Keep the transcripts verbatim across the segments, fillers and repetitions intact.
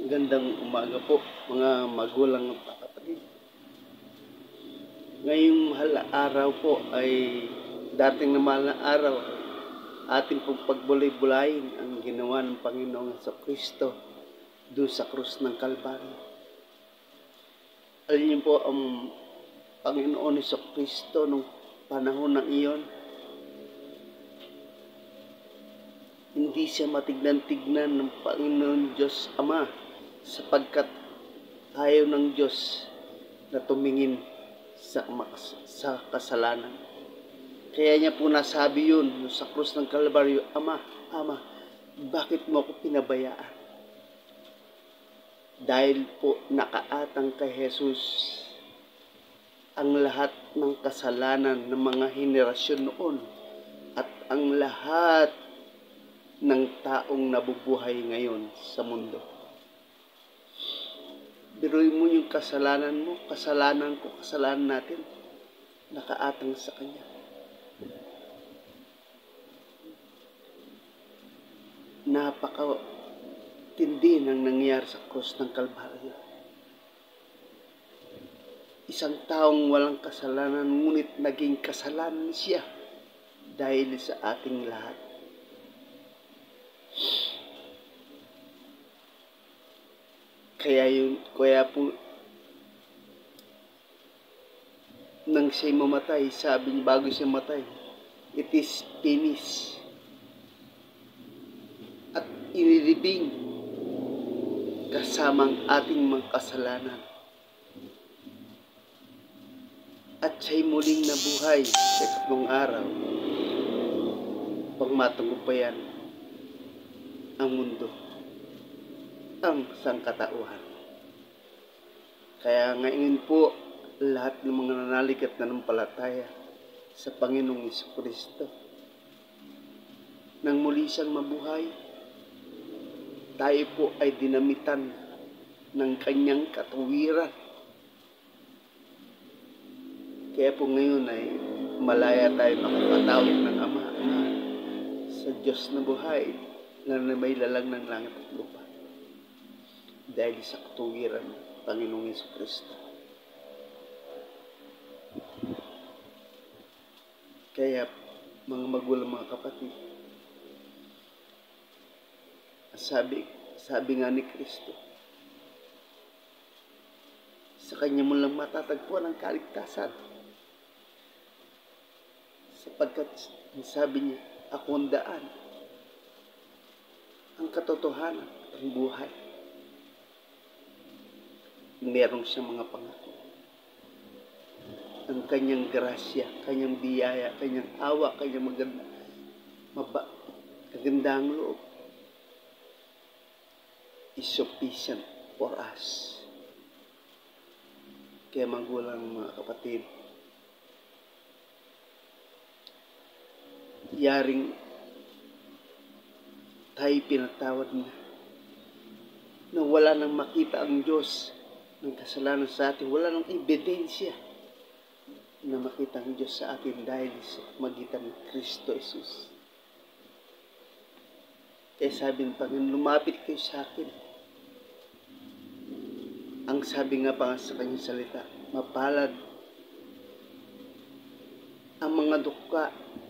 Gandang umaga po mga magulang at kapatid. Ngayong mahal na araw po ay dating na mahal na araw, ating pong pagbulay-bulayin ang ginawa ng Panginoong Jesucristo doon sa krus ng Kalbaryo. Alam niyo po ang Panginoon Jesucristo nung panahon ng iyon, hindi siya matignan-tignan ng Panginoon Diyos Ama sapagkat ayaw ng Diyos na tumingin sa, sa kasalanan. Kaya niya po nasabi yun sa krus ng Kalbaryo, Ama, Ama, bakit mo ako pinabayaan? Dahil po nakaatang kay Jesus ang lahat ng kasalanan ng mga henerasyon noon at ang lahat ng taong nabubuhay ngayon sa mundo. Biruin mo yung kasalanan mo, kasalanan ko, kasalanan natin, nakaatang sa Kanya. Napaka-tindi ng nangyari sa krus ng Kalbaryo. Isang taong walang kasalanan, ngunit naging kasalanan siya dahil sa ating lahat. Kaya yun, kaya po, nang siya mamatay, sabi niya bago siya matay, it is finished. At inilibing kasamang ating mga kasalanan. At siya'y muling nabuhay sa ikatlong araw pang matagumpayan ang mundo, ang sangkatauhan. Kaya ngayon po, lahat ng mga nanalikat na nanampalataya sa Panginoong Jesucristo, nang muli siyang mabuhay, tayo po ay dinamitan ng Kanyang katuwiran. Kaya po ngayon ay malaya tayo makakatawag ng Ama, Ama sa Diyos na buhay na may lalang ng langit at lupa. Dahil sa katuwiran ng Panginoong Jesucristo. Kaya mga magulang, mga kapatid, sabi, sabi nga ni Kristo, sa Kanya mo lang matatagpuan ang kaligtasan. Sapagkat sabi niya, ako ang daan, ang katotohanan, ang buhay. Meron siyang mga pangako. Ang Kanyang grasya, Kanyang biyaya, Kanyang awa, Kanyang maganda, maba, kagandang loob is sufficient for us. Kaya magulang, mga kapatid, yaring tayo pinatawad na na wala nang makita ang Diyos ng kasalanan sa atin, wala nang ebidensya na makita ang Diyos sa atin dahil sa magitan ng Kristo Jesus. Kaya sabi ng Panginoon, lumapit kayo sa akin. Ang sabi nga pa nga sa Kanyang salita, mapalad ang mga dukha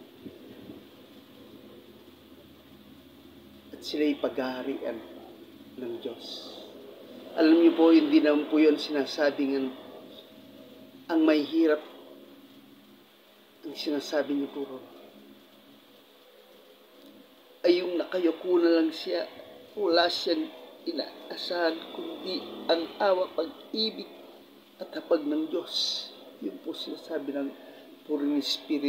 at sila'y paghaharian ng Diyos. Alam niyo po, hindi naman po yun sinasabing ang, ang may hirap. Ang sinasabi niyo po ron ay yung nakayuko na lang siya, wala siyang inaasahan kundi ang awa, pag-ibig at hapag ng Diyos. Yun po sinasabi ng Puring Spirit,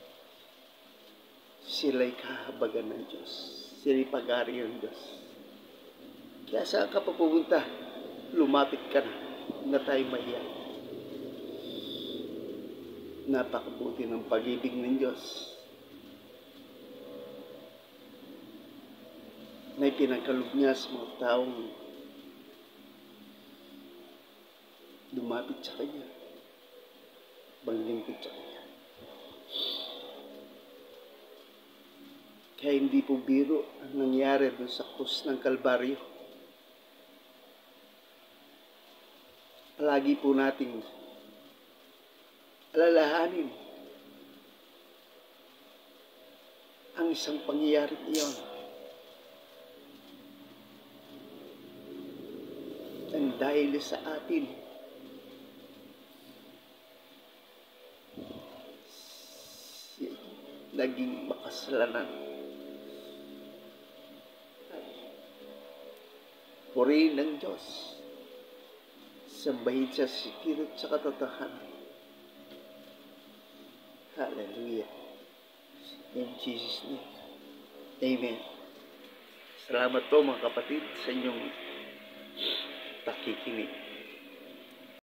sila'y kahabagan ng Diyos, sila'y pag-ari ng Diyos. Kaya saan ka pa pupunta? Lumapit ka na, na tayo mahiya. Napakabuti ng pag-ibig ng Diyos na ipinagkaloob niya sa mga taong lumapit sa Kanya, banglingkod sa Kanya. Kaya hindi po biro ang nangyari doon sa krus ng Kalbaryo. palagi po nating alalahanin ang isang pangyayari iyon. Ang dahil sa atin, naging makasalanan. Purihin ng Diyos. Sambahin siya sa kirot sa katotohanan. Hallelujah. In Jesus' name. Amen. Salamat po mga kapatid sa inyong pakikinig.